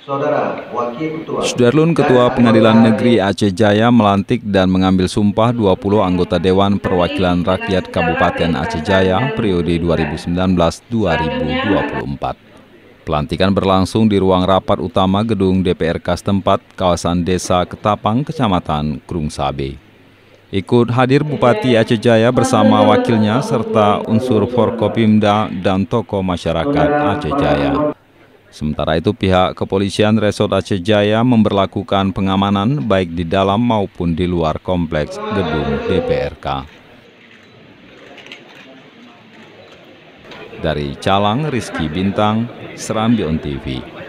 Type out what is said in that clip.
Saudara Wakil Ketua Sudarlun Ketua Pengadilan Negeri Aceh Jaya melantik dan mengambil sumpah 20 anggota Dewan Perwakilan Rakyat Kabupaten Aceh Jaya periode 2019-2024. Pelantikan berlangsung di ruang rapat utama gedung DPRK setempat kawasan Desa Ketapang, Kecamatan Krungsabe. Ikut hadir Bupati Aceh Jaya bersama wakilnya serta unsur Forkopimda dan tokoh masyarakat Aceh Jaya. Sementara itu pihak kepolisian Resort Aceh Jaya memberlakukan pengamanan baik di dalam maupun di luar kompleks gedung DPRK. Dari Calang, Rizky Bintang, Serambi On TV.